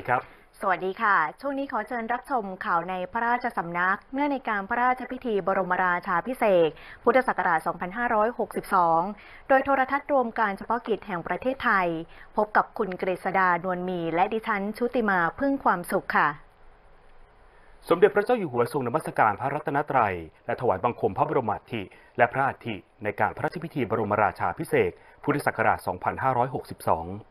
ครับสวัสดีค่ะช่วงนี้ขอเชิญรับชมข่าวในพระราชสำนักเนื่องในการพระราชพิธีบรมราชาภิเษกพุทธศักราช 2562 โดยโทรทัศน์รวมการเฉพาะกิจแห่งประเทศไทยพบกับคุณกฤษดานวลมีและดิฉันชุติมาพึ่งความสุขค่ะสมเด็จพระเจ้าอยู่หัวทรงนมัสการพระรัตนตรัยและถวายบังคมพระบรมอัฐิและพระอัฐิในการพระราชพิธีบรมราชาภิเษกพุทธศักราช 2562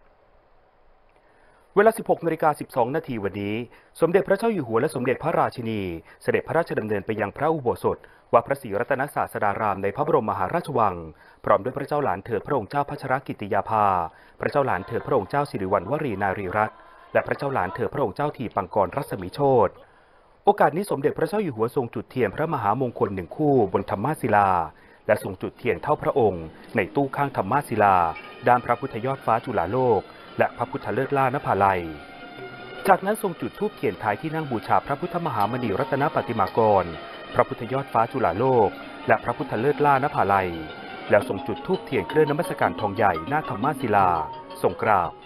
เวลา 16:12 น.วันนี้สมเด็จพระเจ้าอยู่หัวและสมเด็จพระราชินีเสด็จพระราชดำเนินไปยังพระอุโบสถวัดพระศรีรัตนศาสดารามในพระบรมมหาราชวังพร้อมด้วยพระเจ้าหลานเธอพระองค์เจ้าพัชรกิติยาภาพระเจ้าหลานเธอพระองค์เจ้าสิริวัณวรีนารีรัตน์และพระเจ้าหลานเธอพระองค์เจ้าทีปังกรรัศมีโชติโอกาสนี้สมเด็จพระเจ้าอยู่หัวทรงจุดเทียนพระมหามงคลหนึ่งคู่บนธรรมาศิลาและทรงจุดเทียนเท่าพระองค์ในตู้ข้างธรรมาศิลาด้านพระพุทธยอดฟ้าจุฬาโลกและพระพุทธเลิศล่านภาลัยจากนั้นทรงจุดธูปเทียนท้ายที่นั่งบูชาพระพุทธมหามณีรัตนปฏิมากรพระพุทธยอดฟ้าจุฬาโลกและพระพุทธเลิศล่านภาลัยแล้วทรงจุดธูปเทียนเครื่องนมัสการทองใหญ่หน้าธรรมาศิลาทรงกราบ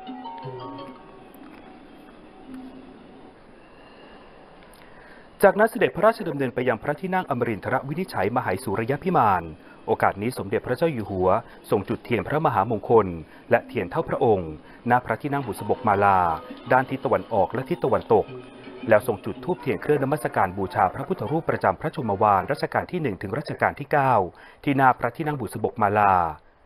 จากนั้นเสด็จพระราชดำเนินไปยังพระที่นั่งอมรินทรวินิจฉัยมหาสุรยพิมานโอกาสนี้สมเด็จพระเจ้าอยู่หัวทรงจุดเทียนพระมหามงคลและเทียนเท่าพระองค์ณพระที่นั่งบุษบกมาลาด้านทิศตะวันออกและทิศตะวันตกแล้วทรงจุดธูปเทียนเครื่องนมัสการบูชาพระพุทธรูปประจำพระชนมวาลรัชกาลที่1ถึงรัชกาลที่9ที่หน้าพระที่นั่งบุษบกมาลา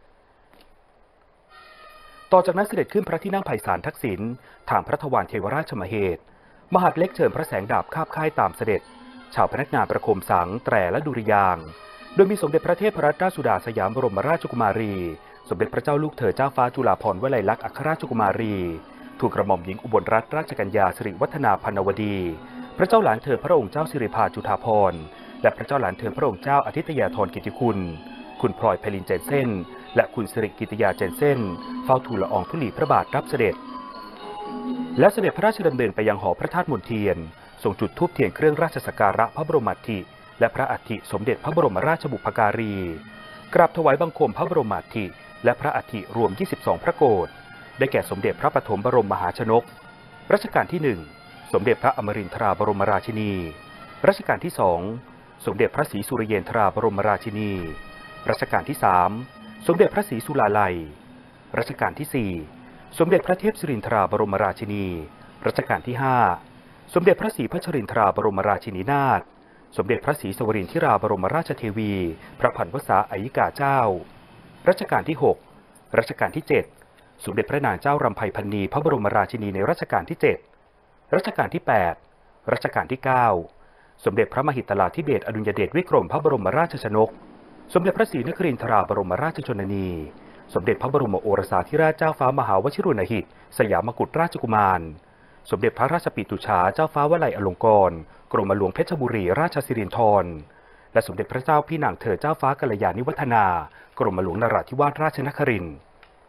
ต่อจากนั้นเสด็จขึ้นพระที่นั่งไผ่ศาลทักษิณทางพระทวารเทวราชมเหตุมหาดเล็กเชิญพระแสงดาบคาบค่ายตามเสด็จชาวพนักงานประโคมสังแตรและดุริยางค์โดยมีสมเด็จพระเทพรัตนราชสุดาสยามบรมราชกุมารีสมเด็จพระเจ้าลูกเธอเจ้าฟ้าจุฬาภรณ์วลัยลักษณ์อัครราชกุมารีทูลกระหม่อมหญิงอุบลรัตนราชกัญญาสิริวัฒนาพรรณวดีพระเจ้าหลานเธอพระองค์เจ้าสิริภาจุฑาภรณ์และพระเจ้าหลานเธอพระองค์เจ้าอาทิตยาธรกิติคุณคุณพลอยไพลินเจนเซ่นและคุณสิริกิติยาเจนเซ่นเฝ้าทูลละอองธุลีพระบาทรับเสด็จและเสด็จพระราชดำเนินไปยังหอพระธาตุมนเทียนทรงจุดธูปเทียนเครื่องราชสักการะพระบรมอัฐิและพระอัฐิสมเด็จพระบรมราชบุพการีกราบถวายบังคมพระบรมอัฐิและพระอัฐิรวม22พระโกฐได้แก่สมเด็จพระปฐมบรมมหาชนกรัชกาลที่1สมเด็จพระอมรินทราบรมราชินีรัชกาลที่2สมเด็จพระศรีสุริเยนทราบรมราชินีรัชกาลที่3สมเด็จพระศรีสุลาลัยรัชกาลที่4สมเด็จพระเทพสิรินทราบรมราชินีรัชกาลที่5สมเด็จพระศรีพัชรินทราบรมราชินีนาถสมเด็จพระศรีสวรินทราบรมราชเทวีพระพันวษาอัยกาเจ้ารัชกาลที่6รัชกาลที่7สมเด็จพระนางเจ้ารำไพพรรณีพระบรมราชินีในรัชกาลที่7รัชกาลที่8รัชกาลที่9สมเด็จพระมหิตลาธิเบศรอดุลยเดชวิกรมพระบรมราชชนกสมเด็จพระศรีนครินทราบรมราชชนนีสมเด็จพระบรมโอรสาธิราชเจ้าฟ้ามหาวชิรุณหิตสยามกุฎราชกุมารสมเด็จพระราชปิตุฉาเจ้าฟ้าวลัยอลงกรณ์กรมหลวงเพชรบุรีราชสิรินธรและสมเด็จพระเจ้าพี่นางเธอเจ้าฟ้ากัลยาณิวัฒนากรมหลวงนราธิวาสราชนครินทร์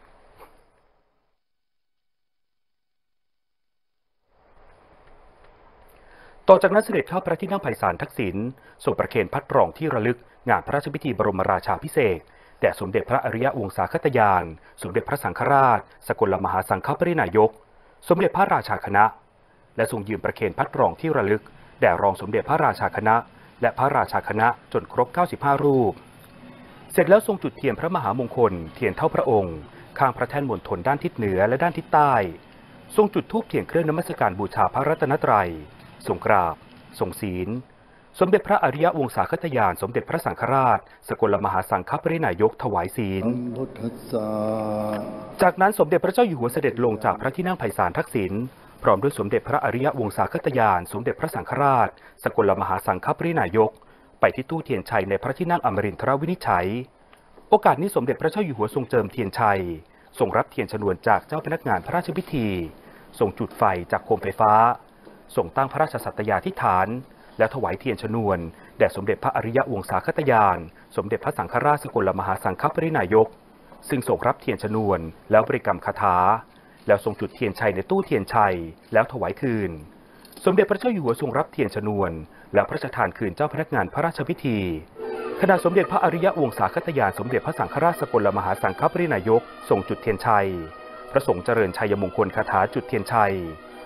ต่อจากนั้นเสด็จเข้าพระที่นั่งไผ่ศาลทักษิณทรงประเคนพัดรองที่ระลึกงานพระราชพิธีบรมราชาภิเษกแด่สมเด็จพระอริยวงศาคตยานสมเด็จพระสังฆราชสกลมหาสังฆปรินายกสมเด็จพระราชาคณะและทรงยืนประเคนพัดรองที่ระลึกแด่รองสมเด็จพระราชาคณะและพระราชาคณะจนครบ95รูปเสร็จแล้วทรงจุดเทียนพระมหามงคลเทียนเท่าพระองค์ข้างพระแท่นมณฑลด้านทิศเหนือและด้านทิศใต้ทรงจุดธูปเทียนเครื่องนมัสการบูชาพระรัตนตรัยทรงกราบทรงศีลสมเด็จพระอริยวงศาคตยานสมเด็จพระสังฆราชสกลมหาสังฆปรินายกถวายศีลจากนั้นสมเด็จพระเจ้าอยู่หัวเสด็จลงจากพระที่นั่งไผ่ศาลทักษิณพร้อมด้วยสมเด็จพระอริยวงศาคตยานสมเด็จพระสังฆราชสกลมหาสังฆปรินายกไปที่ตู้เทียนชัยในพระที่นั่งอมรินทรวินิจฉัยโอกาสนี้สมเด็จพระเจ้าอยู่หัวทรงเจิมเทียนชัยทรงรับเทียนชนวนจากเจ้าพนักงานพระราชพิธีทรงจุดไฟจากโคมไฟฟ้าทรงตั้งพระราชสัตยาธิษฐานและถวายเทียนชนวนแด่สมเด็จพระอริยวงศาคตยานสมเด็จพระสังฆราชสกลมหาสังฆปรินายกซึ่งทรงรับเทียนชนวนแล้วบริกรรมคาถาแล้วทรงจุดเทียนชัยในตู้เทียนชัยแล้วถวายคืนสมเด็จพระเจ้าอยู่หัวทรงรับเทียนชนวนแล้วพระราชทานคืนเจ้าพนักงานพระราชพิธีขณะสมเด็จพระอริยวงศาคตยานสมเด็จพระสังฆราชสกลมหาสังฆปรินายกทรงจุดเทียนชัยพระสงฆ์เจริญชัยมงคลคาถาจุดเทียนชัย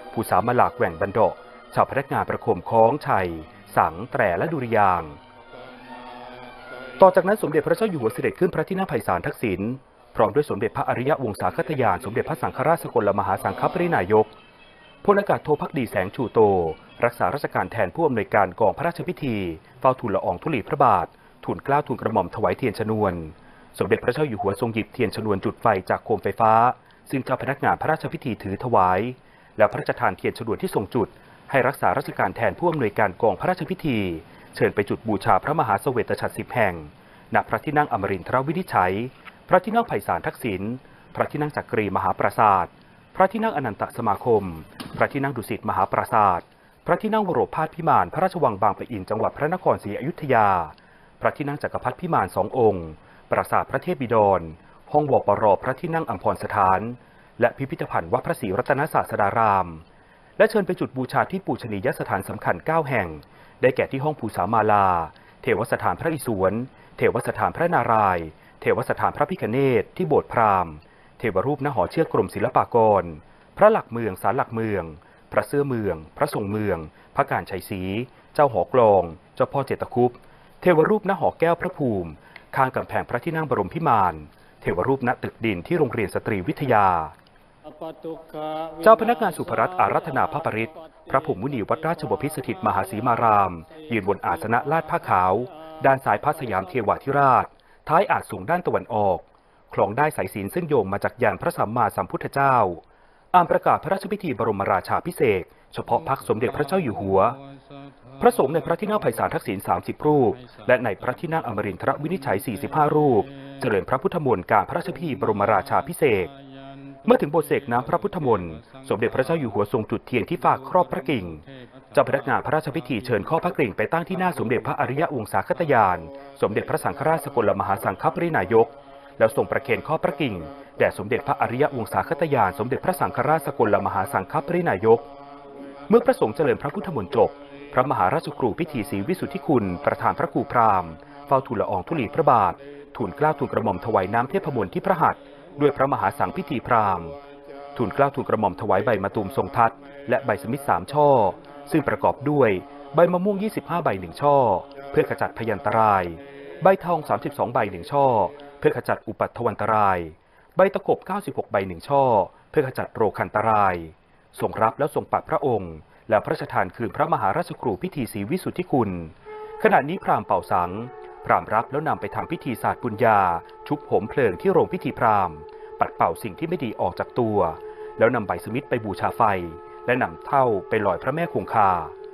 ผู้สามาหลากแหว่งบันดาะชาวพนักงานประโคมคล้องชัยสังแตรและดุริยางค์ต่อจากนั้นสมเด็จพระเจ้าอยู่หัวเสด็จขึ้นพระที่นั่งไพศาลทักษิณพร้อมด้วยสมเด็จพระอริยวงศาคตยานสมเด็จพระสังฆราชสกลมหาสังฆปรินายกพลอากาศโทภักดีแสงชูโตรักษาราชการแทนผู้อำนวยการกองพระราชพิธีเฝ้าทูลละอองธุลีพระบาททูลเกล้าทูลกระหม่อมถวายเทียนชนวนสมเด็จพระเจ้าอยู่หัวทรงหยิบเทียนชนวนจุดไฟจากโคมไฟฟ้าซึ่งเจ้าพนักงานพระราชพิธีถือถวายแล้วพระราชทานเทียนชนวนที่ทรงจุดให้รักษาราชการแทนผู้อำนวยการกองพระราชพิธีเชิญไปจุดบูชาพระมหาเสวตฉัตร10 แห่งณพระที่นั่งอมรินทรวินิจฉัยพระที่นั่งไพศาลทักษิณพระที่นั่งจักรีมหาปราสาทพระที่นั่งอนันตสมาคมพระที่นั่งดุสิตมหาปราสาทพระที่นั่งวโรพาสพิมานพระราชวังบางปะอินจังหวัดพระนครศรีอยุธยาพระที่นั่งจักรพรรดิพิมาน2 องค์ปราสาทพระเทพบิดรห้องวปรพระที่นั่งอัมพรสถานและพิพิธภัณฑ์วัดพระศรีรัตนศาสดารามและเชิญไปจุดบูชาที่ปูชนียสถานสำคัญ9 แห่งได้แก่ที่ห้องภูสามาลาเทวสถานพระอิศวรเทวสถานพระนารายณ์เทวสถานพระพิฆเนศที่โบสถ์พราหมณ์เทวรูปณหอเชือกกรมศิลปากรพระหลักเมืองศาลหลักเมืองพระเสื้อเมืองพระทรงเมืองพระการชัยศรีเจ้าหอกลองเจ้าพ่อเจตคุปเทวรูปณหอแก้วพระภูมิข้างกำแพงพระที่นั่งบรมพิมานเทวรูปณตึกดินที่โรงเรียนสตรีวิทยาเจ้าพนักงานสุภรัตน์อารัธนาพระปริตพระภูมิมุนีวัดราชบพิตรสถิตมหาสีมารามยืนบนอาสนะลาดผ้าขาวด้านซ้ายพระสยามเทวาธิราชท้ายอาจสูงด้านตะวันออกคล้องได้สายศีลเส้นโยงมาจากยานพระสัมมาสัมพุทธเจ้าอ่านประกาศพระราชพิธีบรมราชาภิเษกเฉพาะพรรคสมเด็จพระเจ้าอยู่หัวพระสงฆ์ในพระที่นั่งไพศาลทักษิณ30 รูปและในพระที่นั่งอมรินทรวินิจฉัย45 รูปเจริญพระพุทธมนต์การพระราชพิธีบรมราชาภิเษกเมื่อถึงบทเสกน้ำพระพุทธมนต์สมเด็จพระเจ้าอยู่หัวทรงจุดเทียนที่ฝากครอบพระกิ่งเจ้าพนักงานพระราชพิธีเชิญข้อพระกิ่งไปตั้งที่หน้าสมเด็จพระอริยวงศาคตยานสมเด็จพระสังฆราชสกลมหาสังฆปรินายกแล้วส่งประเคนข้อพระกิ่งแด่สมเด็จพระอริยวงศาคตยานสมเด็จพระสังฆราชสกลมหาสังฆปรินายกเมื่อพระสงฆ์เจริญพระพุทธมนต์จบพระมหาราชครูพิธีศรีวิสุทธิคุณประธานพระครูพราหมณ์เฝ้าทูลละอองธุลีพระบาททูลเกล้าทูลกระหม่อมถวายน้ำเทพมนต์ที่พระหัตถ์ด้วยพระมหาสังพิธีพราหมณ์ทูลเกล้าทูลกระหม่อมถวายใบมะตูมทรงทัศน์และใบสมิท3 ช่อซึ่งประกอบด้วยใบมะม่วง25 ใบ1 ช่อเพื่อขจัดพยันตรายใบทอง32 ใบ1 ช่อเพื่อขจัดอุปัฏฐวันตรายใบตะกบ96 ใบ1 ช่อเพื่อขจัดโรคันตรายทรงรับแล้วทรงปัดพระองค์แล้วพระราชทานคืนพระมหาราชครูพิธีศรีวิสุทธิคุณขณะนี้พราหมณ์เป่าสังพราหมณ์รับแล้วนำไปทำพิธีศาสตร์ปุญญาชุบโหมเพลิงที่โรงพิธีพราหมณ์ปัดเป่าสิ่งที่ไม่ดีออกจากตัวแล้วนำใบสมิทไปบูชาไฟและนำเท่าไปลอยพระแม่คงคา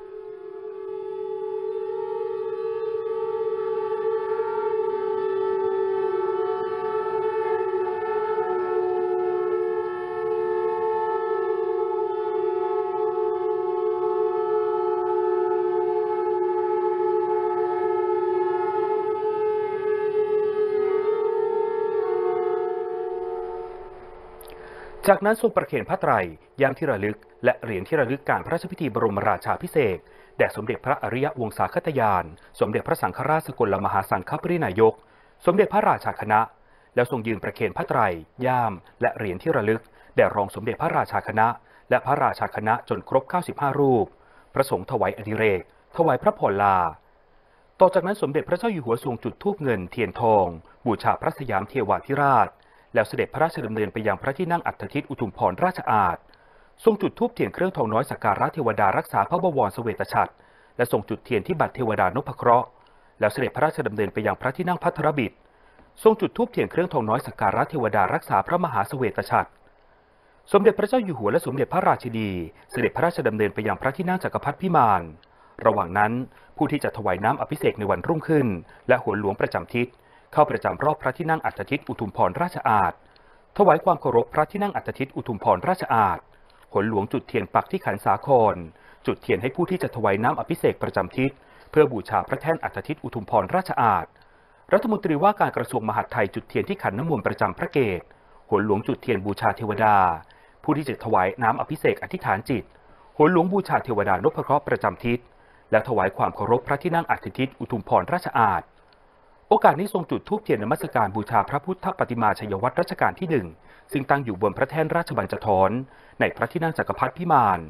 จากนั้นทรงประเคนพระไตรยามที่ระลึกและเหรียญที่ระลึกการพระราชพิธีบรมราชาภิเษกแด่สมเด็จพระอริยวงศาคตยานสมเด็จพระสังฆราชสกลมหาสังฆปรินายกสมเด็จพระราชาคณะแล้วทรงยืนประเคนพระไตรย่ามและเหรียญที่ระลึกแด่รองสมเด็จพระราชาคณะและพระราชาคณะจนครบ95 รูปพระสงฆ์ถวายอดิเรกถวายพระพรลาต่อจากนั้นสมเด็จพระเจ้าอยู่หัวทรงจุดธูปเงินเทียนทองบูชาพระสยามเทวาธิราชแล้วเสด็จพระราชดำเนินไปยังพระที่นั่งอัฏฐทิตอุทุมพรราชอาณทรงจุดธูปเทียนเครื่องทองน้อยสักการะเทวดารักษาพระบวรเสวตฉัตรและทรงจุดเทียนที่บัตรเทวดานพเคราะห์แล้วเสด็จพระราชดำเนินไปยังพระที่นั่งภัทรบิดทรงจุดธูปเทียนเครื่องทองน้อยสักการะเทวดารักษาพระมหาเสวตฉัตรสมเด็จพระเจ้าอยู่หัวและสมเด็จพระราชินีเสด็จพระราชดำเนินไปยังพระที่นั่งจักรพรรดิพิมานระหว่างนั้นผู้ที่จะถวายน้ำอภิเษกในวันรุ่งขึ้นและโหรหลวงประจำทิศเข้าประจำรอบพระที่นั่งอัฏฐทิตอุทุมพรราชอาณถวายความเคารพพระที่นั่งอัฏฐทิตอุทุมพรราชอาณโหรหลวงจุดเทียนปักที่ขันสาครจุดเทียนให้ผู้ที่จะถวายน้ำอภิเษกประจำทิศเพื่อบูชาพระแท่นอัฏฐทิตอุทุมพรราชอาณรัฐมนตรีว่าการกระทรวงมหาดไทยจุดเทียนที่ขันน้ำมนต์ประจำพระเกศโหรหลวงจุดเทียนบูชาเทวดาผู้ที่จะถวายน้ำอภิเษกอธิษฐานจิตโหรหลวงบูชาเทวดานพเคราะห์ประจำทิศและถวายความเคารพพระที่นั่งอัฏฐทิตอุทุมพรราชอาณโอกาสนี้ทรงจุดธูปเทียนนมัสการบูชาพระพุทธปฏิมาชัยวัตรรัชกาลที่1ซึ่งตั้งอยู่บนพระแท่นราชบัญจทรในพระที่นั่งจักรพรรดิพิมาน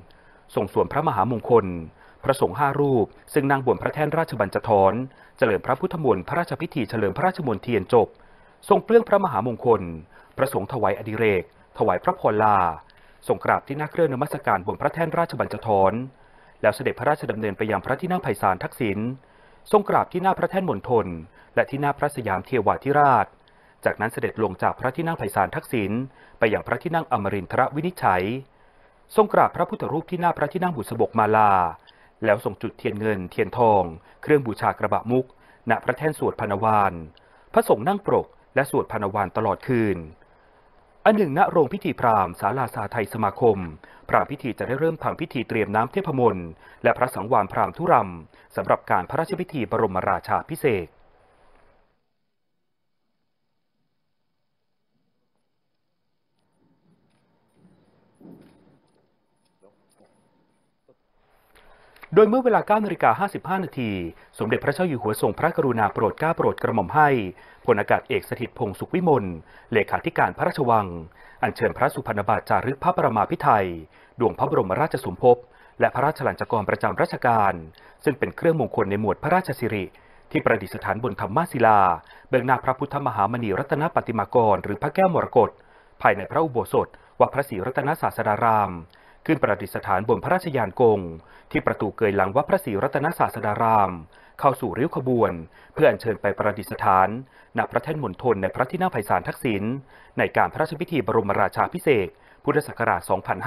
ทรงสวมพระมหามงคลพระสงฆ์5 รูปซึ่งนั่งบนพระแท่นราชบัญจทรเจริญพระพุทธมนต์พระราชพิธีเฉลิมพระราชมนเทียนจบทรงเปลื้องพระมหามงคลพระสงฆ์ถวายอดิเรกถวายพระพรลาทรงกราบที่หน้าเครื่องนมัสการบนพระแท่นราชบัญจทรแล้วเสด็จพระราชดำเนินไปยังพระที่นั่งไพศาลทักษิณทรงกราบที่หน้าพระแท่นมณฑลและที่หน้าพระสยามเทวาธิราชจากนั้นเสด็จลงจากพระที่นั่งไพศาลทักษิณไปยังพระที่นั่งอมรินทรวินิจฉัยทรงกราบพระพุทธรูปที่หน้าพระที่นั่งบุษบกมาลาแล้วทรงจุดเทียนเงินเทียนทองเครื่องบูชากระบะมุกณพระแท่นสวดพานวานพระสงฆ์นั่งปรกและสวดพานวานตลอดคืนอันหนึ่งณโรงพิธีพราหมณ์ศาลาสาไทยสมาคมพราหมณ์พิธีจะได้เริ่มทำพิธีเตรียมน้ำเทพมนต์และพระสังวาลพราหมณ์ทุรำสำหรับการพระราชพิธีบรมราชาภิเษกโดยเมื่อเวลา 9:55 น.สมเด็จพระเจ้าอยู่หัวทรงพระกรุณาโปรดเกล้าโปรดกระหม่อมให้พลอากาศเอกสถิตพงษ์สุขวิมลเลขาธิการพระราชวังอัญเชิญพระสุพรรณบาตรจารึกพระปรมาภิไธยดวงพระบรมราชสมภพและพระราชลัญจกรประจำราชการซึ่งเป็นเครื่องมงคลในหมวดพระราชสิริที่ประดิษฐานบนธรรมศิลาเบื้องหน้าพระพุทธมหามณีรัตนปฏิมากรหรือพระแก้วมรกตภายในพระอุโบสถวัดพระศรีรัตนศาสดารามขึ้นประดิษฐานบนพระราชยานกงที่ประตูเกยหลังวัดพระศรีรัตนศาสดารามเข้าสู่ริ้วขบวนเพื่ออัญเชิญไปประดิษฐานณพระแท่นมณฑลในพระที่นั่งไพศาลทักษิณในการพระราชพิธีบรมราชาภิเษกพุทธศักราช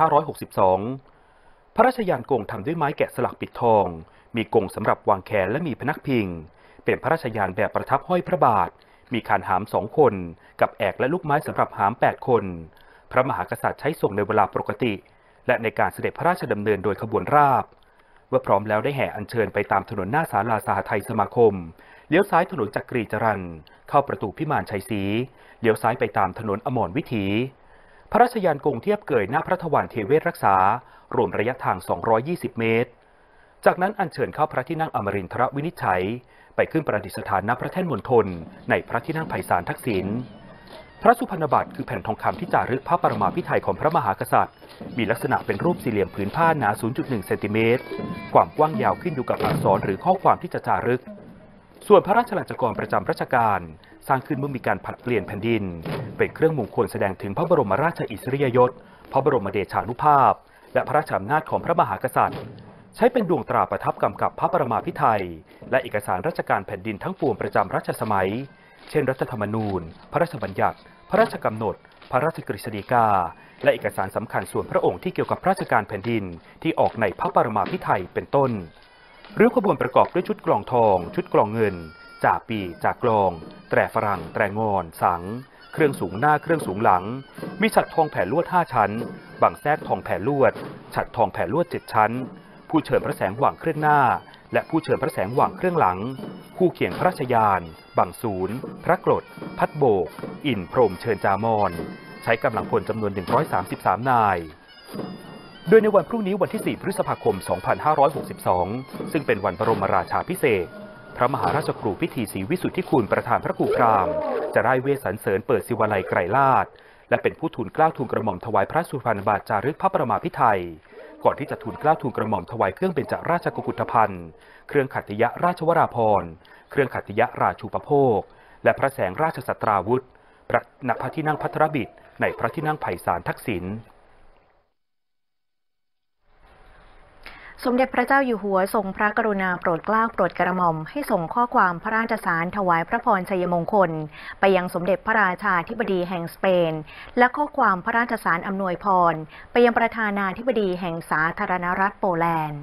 2562 พระราชยานกงทำด้วยไม้แกะสลักปิดทองมีกงสำหรับวางแขนและมีพนักพิงเป็นพระราชยานแบบประทับห้อยพระบาทมีคานหาม2 คนกับแอกและลูกไม้สำหรับหาม8 คนพระมหากษัตริย์ใช้ส่งในเวลาปกติและในการเสด็จพระราชดำเนินโดยขบวนราบเมื่อพร้อมแล้วได้แห่อัญเชิญไปตามถนนหน้าศาลาสหทัยสมาคมเลี้ยวซ้ายถนนจักรีจรัญเข้าประตูพิมานชัยศรีเลี้ยวซ้ายไปตามถนนอมรวิถีพระราชยานกงเทียบเกยหน้าพระทวารเทเวศรักษารวมระยะทาง220 เมตรจากนั้นอัญเชิญเข้าพระที่นั่งอมรินทรวินิจฉัยไปขึ้นประดิษฐานณพระแท่นมณฑลในพระที่นั่งไพศาลทักษิณพระสุพรรณบัตรคือแผ่นทองคำที่จารึกพระปรมาภิไธยของพระมหากษัตริย์มีลักษณะเป็นรูปสี่เหลี่ยมผืนผ้าหนา 0.1 เซนติเมตรความกว้างยาวขึ้นอยู่กับอักษรหรือข้อความที่จะจารึกส่วนพระราชลัญจกรประจำราชการสร้างขึ้นเมื่อมีการผลัดเปลี่ยนแผ่นดินเป็นเครื่องมงคลแสดงถึงพระบรมราชอิสริยยศพระบรมเดชานุภาพและพระราชอำนาจของพระมหากษัตริย์ใช้เป็นดวงตราประทับกำกับพระปรมาภิไธยและเอกสารราชการแผ่นดินทั้งปวงประจำรัชสมัยเช่นรัฐธรรมนูญพระราชบัญญัติพระราชกำหนดพระราชกฤษฎีกาและเอกสารสำคัญส่วนพระองค์ที่เกี่ยวกับราชการแผ่นดินที่ออกในพระปรมาภิไธยเป็นต้นริ้วขบวนประกอบด้วยชุดกลองทองชุดกลองเงินจ่าปีจ่ากลองแตรฝรั่งแตรงอนสังเครื่องสูงหน้าเครื่องสูงหลังมีฉัตรทองแผ่ลวด5 ชั้นบังแทรกทองแผ่ลวดฉัตรทองแผ่ลวด7 ชั้นผู้เชิญพระแสงหว่างเครื่องหน้าและผู้เชิญพระแสงหว่างเครื่องหลังคู่เคียงพระราชยานบังศูนย์พระกรดพัดโบกอินพรหมเชิญจามอนใช้กำลังพลจำนวน133 นายโดยในวันพรุ่งนี้วันที่ 4 พฤษภาคม 2562 ซึ่งเป็นวันบรมราชาภิเษกพระมหาราชครูพิธีศรีวิสุทธิคุณประธานพระครูพราหมณ์จะได้เวสสรรเสริญเปิดศิวาลัยไกรลาภและเป็นผู้ทูลเกล้าทูลกระหม่อมถวายพระสุพรรณบาตรจารึกพระปรมาภิไธยก่อนที่จะทูลเกล้าทูลกระหม่อมถวายเครื่องเบญจราชกุฏภัณฑ์เครื่องขัตติยราชวราภรณ์เครื่องขัตติยราชูปโภคและพระแสงราชสัตราวุธณพระที่นั่งภัทรบิดในพระที่นั่งไพศาลทักษิณสมเด็จพระเจ้าอยู่หัวทรงพระกรุณาโปรดเกล้าโปรดกระหม่อมให้ส่งข้อความพระราชสารถวายพระพรชัยมงคลไปยังสมเด็จพระราชาธิบดีแห่งสเปนและข้อความพระราชสารอำนวยพรไปยังประธานาธิบดีแห่งสาธารณรัฐโปแลนด์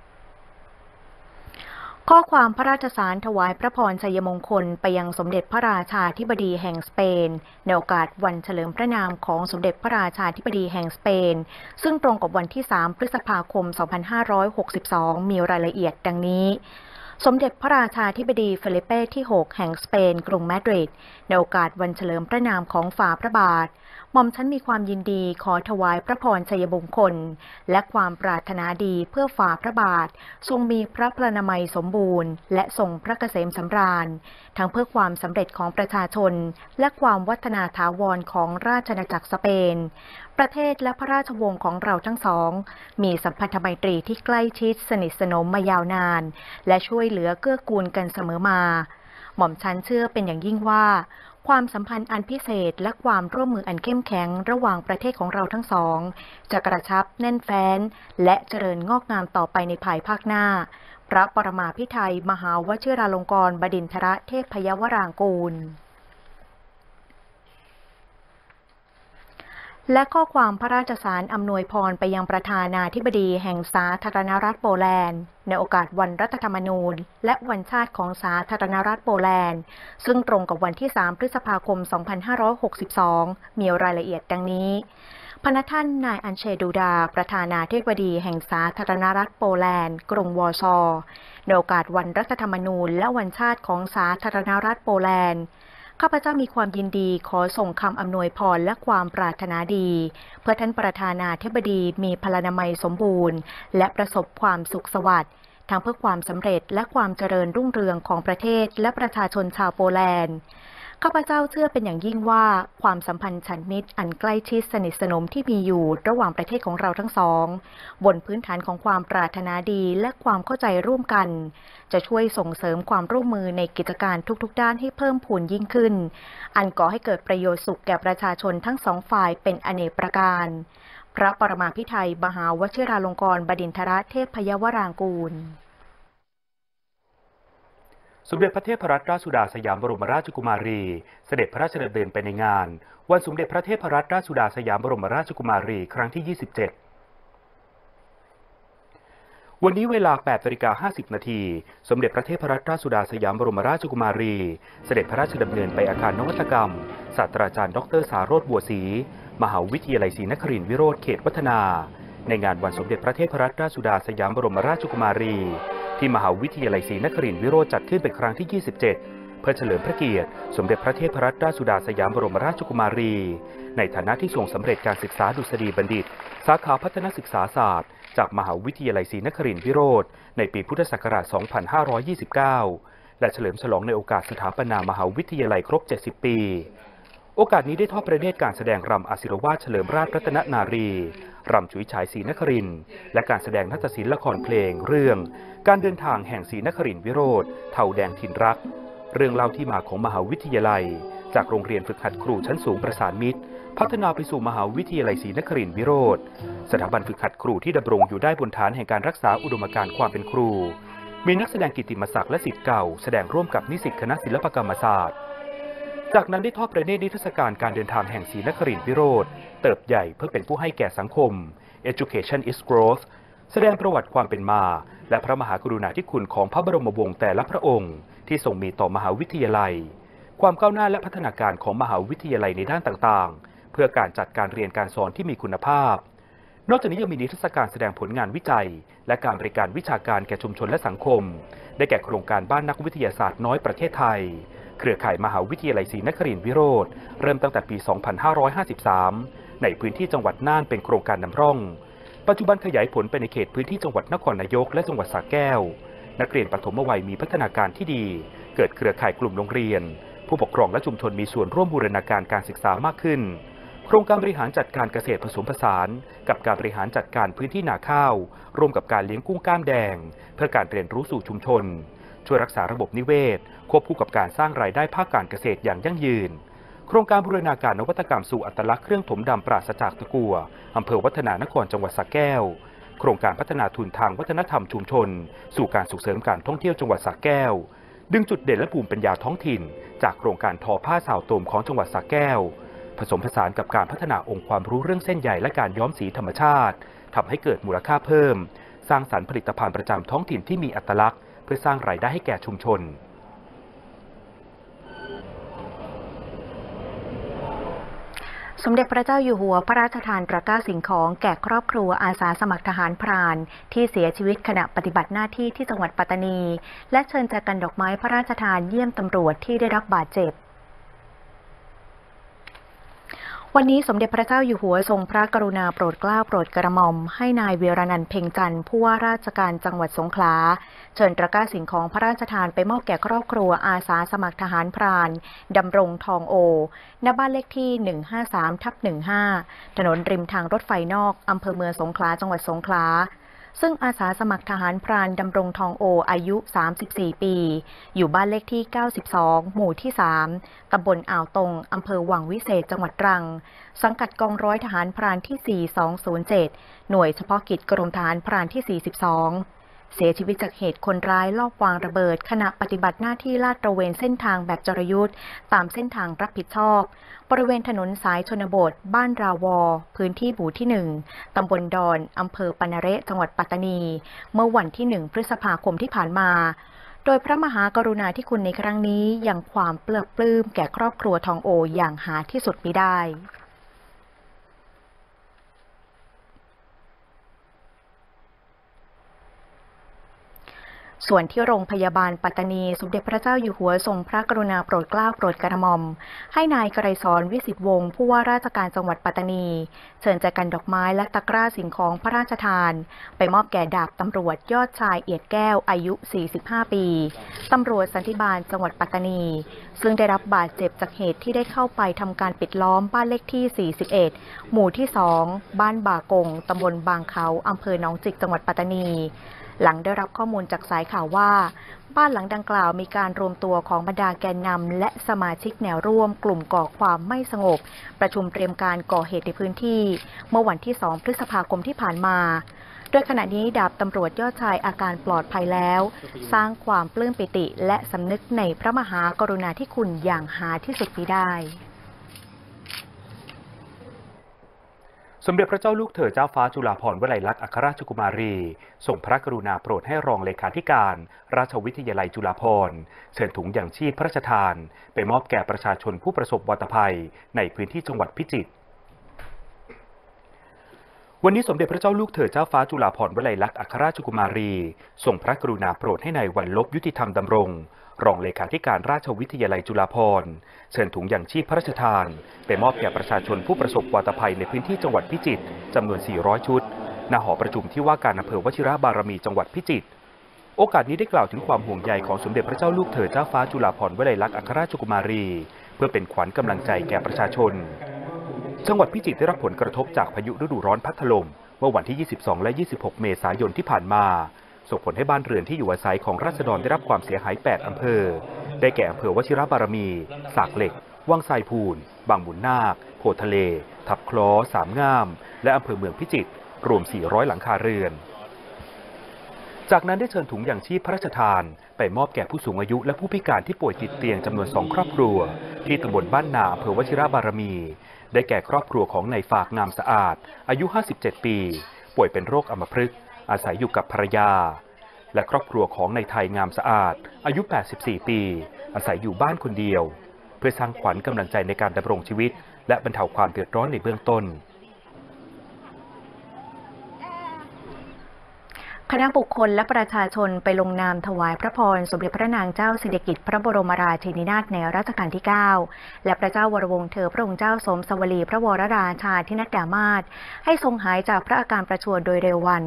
ข้อความพระราชสารถวายพระพรชัยมงคลไปยังสมเด็จพระราชาธิบดีแห่งสเปนในโอกาสวันเฉลิมพระนามของสมเด็จพระราชาธิบดีแห่งสเปนซึ่งตรงกับวันที่ 3 พฤษภาคม 2562 มีรายละเอียดดังนี้สมเด็จพระราชาธิบดีเฟลิเป้ที่ 6 แห่งสเปนกรุงมาดริดในโอกาสวันเฉลิมพระนามของฝ่าพระบาทหม่อมฉันมีความยินดีขอถวายพระพรชัยมงคลและความปรารถนาดีเพื่อฝ่าพระบาททรงมีพระพลานามัยสมบูรณ์และทรงพระเกษมสำราญทั้งเพื่อความสำเร็จของประชาชนและความวัฒนาถาวรของราชอาณาจักรสเปนปประเทศและพระราชวงศ์ของเราทั้งสองมีสัมพันธไมตรีที่ใกล้ชิดสนิทสนมมายาวนานและช่วยเหลือเกื้อกูลกันเสมอมาหม่อมฉันเชื่อเป็นอย่างยิ่งว่าความสัมพันธ์อันพิเศษและความร่วมมืออันเข้มแข็งระหว่างประเทศของเราทั้งสองจะกระชับแน่นแฟ้นและเจริญงอกงามต่อไปในภายภาคหน้าพระปรมาภิไธยมหาวชิราลงกรณ์บดินทรเทพยวรางกูลและข้อความพระราชสารอำนวยพรไปยังประธานาธิบดีแห่งสาธารณรัฐโปแลนด์ในโอกาสวันรัฐธรรมนูญและวันชาติของสาธารณรัฐโปแลนด์ซึ่งตรงกับวันที่ 3 พฤษภาคม 2562 มีรายละเอียดดังนี้พนักท่านนายอันเชดูดาประธานาธิบดีแห่งสาธารณรัฐโปแลนด์กรุงวอร์ซอในโอกาสวันรัฐธรรมนูญและวันชาติของสาธารณรัฐโปแลนด์ข้าพเจ้ามีความยินดีขอส่งคำอำนวยพรและความปรารถนาดีเพื่อท่านประธานาธิบดีมีพลานามัยสมบูรณ์และประสบความสุขสวัสดิ์ทั้งเพื่อความสำเร็จและความเจริญรุ่งเรืองของประเทศและประชาชนชาวโปแลนด์ข้าพเจ้าเชื่อเป็นอย่างยิ่งว่าความสัมพันธ์ฉันมิตรอันใกล้ชิดสนิทสนมที่มีอยู่ระหว่างประเทศของเราทั้งสองบนพื้นฐานของความปรารถนาดีและความเข้าใจร่วมกันจะช่วยส่งเสริมความร่วมมือในกิจการทุกๆด้านให้เพิ่มพูนยิ่งขึ้นอันก่อให้เกิดประโยชน์สุขแก่ประชาชนทั้งสองฝ่ายเป็นอเนกประการพระปรมาภิไธยมหาวชิราลงกรณ์บดินทรเทพยวรางกูลสมเด็จพระเทพรัตนราชสุดาสยามบรมราชกุมารีเสด็จพระราชดำเนินไปในงานวันสมเด็จพระเทพรัตนราชสุดาสยามบรมราชกุมารีครั้งที่ 27 วันนี้เวลา 8:50 น.สมเด็จพระเทพรัตนราชสุดาสยามบรมราชกุมารีเสด็จพระราชดำเนินไปอาคารนวัตกรรมศาสตราจารย์ดร.สาโรจน์บัวศรีมหาวิทยาลัยศรีนครินทร์วิโรธเขตวัฒนาในงานวันสมเด็จพระเทพรัตนราชสุดาสยามบรมราชกุมารีที่มหาวิทยาลัยศรีนครินทร์วิโรธจัดขึ้นเป็นครั้งที่ 27 เพื่อเฉลิมพระเกียรติสมเด็จพระเทพรัตนราชสุดาสยามบรมราชกุมารีในฐานะที่ทรงสำเร็จการศึกษาดุษฎีบัณฑิตสาขาพัฒนศึกษาศาสตร์จากมหาวิทยาลัยศรีนครินทร์วิโรธในปีพุทธศักราช 2529 และเฉลิมฉลองในโอกาสสถาปนามหาวิทยาลัยครบ 70 ปี โอกาสนี้ได้ทอดพระเนตรการแสดงรำอศิรวาทเฉลิมราชรัตนนารีรำฉุยฉายศรีนครินทร์และการแสดงนาฏศิลป์ละครเพลงเรื่องการเดินทางแห่งศรีนครินทร์วิโรธเท่าแดงถิ่นรักเรื่องเล่าที่มาของมหาวิทยาลัยจากโรงเรียนฝึกหัดครูชั้นสูงประสานมิตรพัฒนาไปสู่มหาวิทยาลัยศรีนครินทร์วิโรธสถาบันฝึกหัดครูที่ดำรงอยู่ได้บนฐานแห่งการรักษาอุดมการณ์ความเป็นครูมีนักแสดงกิตติมศักดิ์และศิษย์เก่าแสดงร่วมกับนิสิตคณะศิลปกรรมศาสตร์จากนั้นได้ทอดพระเนตรนิทรรศการการเดินทางแห่งศรีนครินทร์วิโรธเติบใหญ่เพื่อเป็นผู้ให้แก่สังคม Education is Growth แสดงประวัติความเป็นมาและพระมหากรุณาธิคุณของพระบรมวงศ์แต่ละพระองค์ที่ทรงมีต่อมหาวิทยาลัยความก้าวหน้าและพัฒนาการของมหาวิทยาลัยในด้านต่างๆเพื่อการจัดการเรียนการสอนที่มีคุณภาพนอกจากนี้ยังมีนิทรรศการแสดงผลงานวิจัยและการบริการวิชาการแก่ชุมชนและสังคมได้แก่โครงการบ้านนักวิทยาศาสตร์น้อยประเทศไทยเครือข่ายมหาวิทยาลัยศรีนครินทร์วิโรธเริ่มตั้งแต่ปี 2553 ในพื้นที่จังหวัดน่านเป็นโครงการนำร่องปัจจุบันขยายผลไปในเขตพื้นที่จังหวัดนครนายกและจังหวัดสระแก้วนักเรียนปฐมวัยมีพัฒนาการที่ดีเกิดเครือข่ายกลุ่มโรงเรียนผู้ปกครองและชุมชนมีส่วนร่วมบูรณาการการศึกษามากขึ้นโครงการบริหารจัดการเกษตรผสมผสานกับการบริหารจัดการพื้นที่นาข้าวร่วมกับการเลี้ยงกุ้งกล้ามแดงเพื่อการเรียนรู้สู่ชุมชนช่วยรักษาระบบนิเวศควบคู่กับการสร้างรายได้ภาคการเกษตรอย่างยั่งยืนโครงการบูรณาการนวัตกรรมสู่อัตลักษณ์เครื่องถมดำปราศจากตะกั่วอำเภอวัฒนานครจังหวัดสระแก้วโครงการพัฒนาทุนทางวัฒนธรรมชุมชนสู่การส่งเสริมการท่องเที่ยวจังหวัดสระแก้วดึงจุดเด่นและภูมิปัญญาท้องถิ่นจากโครงการทอผ้าสาวโตมของจังหวัดสระแก้วผสมผสานกับการพัฒนาองค์ความรู้เรื่องเส้นใยและการย้อมสีธรรมชาติทำให้เกิดมูลค่าเพิ่มสร้างสรรค์ผลิตภัณฑ์ประจำท้องถิ่นที่มีอัตลักษณ์เพื่อสร้างรายได้ให้แก่ชุมชนสมเด็จพระเจ้าอยู่หัวพระราชทานตะกร้าสิ่งของแก่ครอบครัวอาสาสมัครทหารพรานที่เสียชีวิตขณะปฏิบัติหน้าที่ที่จังหวัดปัตตานีและเชิญแจกันดอกไม้พระราชทานเยี่ยมตำรวจที่ได้รับบาดเจ็บวันนี้สมเด็จพระเจ้าอยู่หัวทรงพระกรุณาโปรดเกล้าโปรดกระหม่อมให้นายเวียรนันท์เพ็งจันทร์ผู้ว่าราชการจังหวัดสงขลาเชิญตะกร้าสิ่งของพระราชทานไปมอบแก่ครอบครัวอาสาสมัครทหารพรานดำรงทองโอณบ้านเลขที่ 153/15 ถนนริมทางรถไฟนอกอำเภอเมืองสงขลาจังหวัดสงขลาซึ่งอาสาสมัครทหารพรานดำรงทองโออายุ 34 ปี อยู่บ้านเลขที่ 92 หมู่ที่ 3 ตำบลอ่าวตง อำเภอวังวิเศษ จังหวัดตรัง สังกัดกองร้อยทหารพรานที่ 4207 หน่วยเฉพาะกิจกรมทหารพรานที่ 42 เสียชีวิตจากเหตุคนร้ายลอบวางระเบิดขณะปฏิบัติหน้าที่ลาดตระเวนเส้นทางแบบจรยุทธ์ตามเส้นทางรับผิดชอบบริเวณถนนสายชนบทบ้านราวอพื้นที่หมู่ที่ 1 ตำบลดอนอำเภอปะนะเระจังหวัดปัตตานี เมื่อวันที่ 1 พฤษภาคมที่ผ่านมา โดยพระมหากรุณาธิคุณในครั้งนี้ยังความปลื้มแก่ครอบครัวทองโออย่างหาที่สุดมิได้ส่วนที่โรงพยาบาลปัตตานีสมเด็จพระเจ้าอยู่หัวทรงพระกรุณาโปรดเกล้าโปรดกระหม่อมให้นายไกรสอนวิสิทธิวงศ์ผู้ว่าราชการจังหวัดปัตตานีเชิญแจกันดอกไม้และตะกร้าสิ่งของพระราชทานไปมอบแก่ดาบตำรวจยอดชายเอียดแก้วอายุ 45 ปีตำรวจสันติบาลจังหวัดปัตตานีซึ่งได้รับบาดเจ็บจากเหตุที่ได้เข้าไปทำการปิดล้อมบ้านเลขที่ 41 หมู่ที่ 2 บ้านบากงตำบลบางเขาอำเภอหนองจิกจังหวัดปัตตานีหลังได้รับข้อมูลจากสายข่าวว่าบ้านหลังดังกล่าวมีการรวมตัวของบรรดาแกนนำและสมาชิกแนวร่วมกลุ่มก่อความไม่สงบประชุมเตรียมการก่อเหตุในพื้นที่เมื่อวันที่ 2 พฤษภาคมที่ผ่านมาโดยขณะนี้ดาบตำรวจยอดชายอาการปลอดภัยแล้วสร้างความปลื้มปิติและสำนึกในพระมหากรุณาธิคุณอย่างหาที่สุดมิได้สมเด็จพระเจ้าลูกเธอเจ้าฟ้าจุฬาภรณ์วลัยลักษณ์อัครราชกุมารีทรงพระกรุณาโปรดให้รองเลขาธิการราชวิทยาลัยจุฬาภรณ์เชิญถุงยังชีพพระราชทานไปมอบแก่ประชาชนผู้ประสบวัตภัยในพื้นที่จังหวัดพิจิตรวันนี้สมเด็จพระเจ้าลูกเธอเจ้าฟ้าจุฬาภรณ์วลัยลักษณ์อัครราชกุมารีทรงพระกรุณาโปรดให้ในายวันลบยุติธรรมดำรงรองเลขาธิการราชวิทยาลัยจุฬาภรณ์เชิญถุงยังชีพพระราชทานไปมอบแก่ประชาชนผู้ประสบวาตภัยในพื้นที่จังหวัดพิจิตรจำนวน 400 ชุดณหอประชุมที่ว่าการอำเภอวชิรบารมีจังหวัดพิจิตรโอกาสนี้ได้กล่าวถึงความห่วงใยของสมเด็จพระเจ้าลูกเธอเจ้าฟ้าจุฬาภรณ์วลัยลักษณ์อัครราชกุมารีเพื่อเป็นขวัญกำลังใจแก่ประชาชนจังหวัดพิจิตรได้รับผลกระทบจากพายุฤดูร้อนพัดถล่มเมื่อวันที่ 22 และ 26 เมษายนที่ผ่านมาส่งผลให้บ้านเรือนที่อยู่อาศัยของราษฎรได้รับความเสียหาย 8 อำเภอได้แก่อำเภอวชิรบารมีสากเหล็กวังไซพูนบางบุญนาคโพทะเลทับคล้อสามงามและอำเภอเมืองพิจิตรรวม 400 หลังคาเรือนจากนั้นได้เชิญถุงยังชีพพระราชทานไปมอบแก่ผู้สูงอายุและผู้พิการที่ป่วยติดเตียงจำนวน 2 ครอบครัวที่ตำบลบ้านนาอำเภอวชิรบารมีได้แก่ครอบครัวของนายฝากงามสะอาดอายุ 57 ปีป่วยเป็นโรคอัมพฤกษ์อาศัยอยู่กับภรรยาและครอบครัวของนายไทยงามสะอาดอายุ 84 ปีอาศัยอยู่บ้านคนเดียวเพื่อสร้างขวัญกำลังใจในการดำรงชีวิตและบรรเทาความเดือดร้อนในเบื้องต้นคณะบุคคลและประชาชนไปลงนามถวายพระพรสมเด็จพระนางเจ้าสิริกิติ์พระบรมราชินีนาถในรัชกาลที่ 9 และพระเจ้าวรวงศ์เธอพระองค์เจ้าสมสวลีพระวรราชาธินัดดามาศให้ทรงหายจากพระอาการประชวรโดยเร็ววัน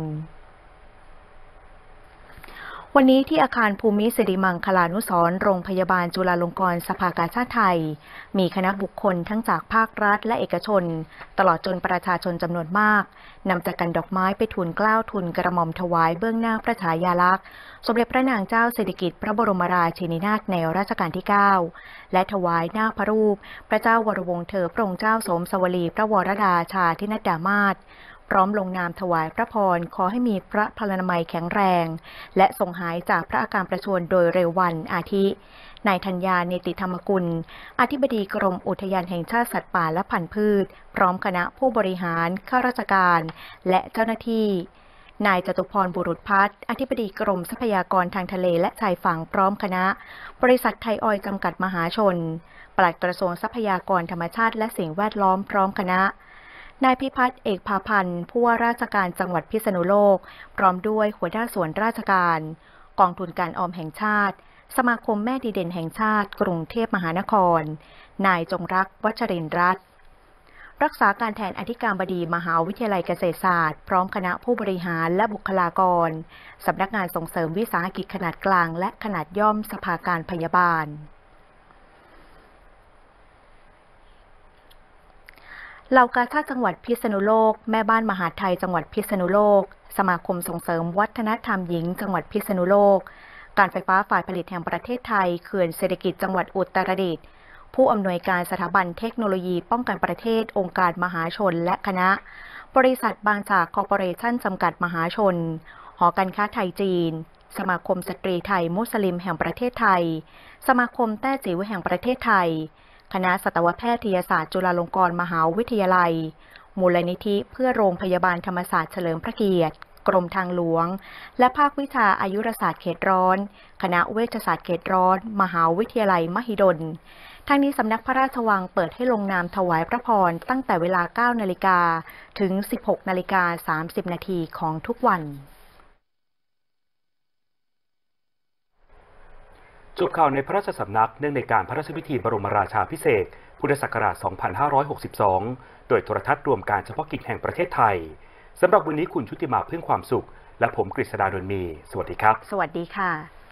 วันนี้ที่อาคารภูมิสิริมังคลานุสรณ์โรงพยาบาลจุฬาลงกรณ์สภากาชาดไทยมีคณะบุคคลทั้งจากภาครัฐและเอกชนตลอดจนประชาชนจำนวนมากนำจักรดอกไม้ไปทูลเกล้าทูลกระหม่อมถวายเบื้องหน้าพระฉายาลักษณ์สมเด็จพระนางเจ้าสิริกิติ์พระบรมราชินีนาถในรัชกาลที่ 9 และถวายหน้าพระรูปพระเจ้าวรวงศ์เธอพระองค์เจ้าสมสวลีพระวรราชาธินัดดามาศพร้อมลงนามถวายพระพรขอให้มีพระพลานามัยแข็งแรงและทรงหายจากพระอาการประชวรโดยเร็ววันอาทินายธัญญาเนติธรรมกุลอธิบดีกรมอุทยานแห่งชาติสัตว์ป่าและพันธุ์พืชพร้อมคณะผู้บริหารข้าราชการและเจ้าหน้าที่นายจตุพรบุรุษพัฒน์อธิบดีกรมทรัพยากรทางทะเลและชายฝั่งพร้อมคณะบริษัทไทยออยล์จำกัดมหาชนปลัดกระทรวงทรัพยากรธรรมชาติและสิ่งแวดล้อมพร้อมคณะนายพิพัฒน์เอกพาพันธ์ผู้ว่าราชการจังหวัดพิษณุโลกพร้อมด้วยหัวหน้าส่วนราชการกองทุนการออมแห่งชาติสมาคมแม่ดีเด่นแห่งชาติกรุงเทพมหานครนายจงรักวัชรินทร์รัตน์รักษาการแทนอธิการบดีมหาวิทยาลัยเกษตรศาสตร์พร้อมคณะผู้บริหารและบุคลากรสำนักงานส่งเสริมวิสาหกิจขนาดกลางและขนาดย่อมสภาการพยาบาลเหล่ากาชาดจังหวัดพิษณุโลกแม่บ้านมหาดไทยจังหวัดพิษณุโลกสมาคมส่งเสริมวัฒนธรรมหญิงจังหวัดพิษณุโลกการไฟฟ้าฝ่ายผลิตแห่งประเทศไทยเขื่อนเศรษฐกิจจังหวัดอุตรดิตถ์ผู้อำนวยการสถาบันเทคโนโลยีป้องกันประเทศองค์การมหาชนและคณะบริษัทบางจากคอร์ปอเรชั่นจำกัดมหาชนหอการค้าไทยจีนสมาคมสตรีไทยมุสลิมแห่งประเทศไทยสมาคมแต้จิ๋วแห่งประเทศไทยคณะสัตวแพทยศาสตร์จุฬาลงกรณ์มหาวิทยาลัยมูลนิธิเพื่อโรงพยาบาลธรรมศาสตร์เฉลิมพระเกียรติกรมทางหลวงและภาควิชาอายุรศาสตร์เขตร้อนคณะเวชศาสตร์เขตร้อนมหาวิทยาลัยมหิดลทั้งนี้สำนักพระราชวังเปิดให้ลงนามถวายพระพรตั้งแต่เวลา 9 นาฬิกาถึง 16 นาฬิกา 30 นาทีของทุกวันจบข่าวในพระราชสำนักเนื่องในการพระราชพิธีบรมราชาภิเษกพุทธศักราช 2562 โดยโทรทัศน์รวมการเฉพาะกิจแห่งประเทศไทยสำหรับวันนี้คุณชุติมาพึ่งความสุขและผมกฤษดาดลมีสวัสดีครับสวัสดีค่ะ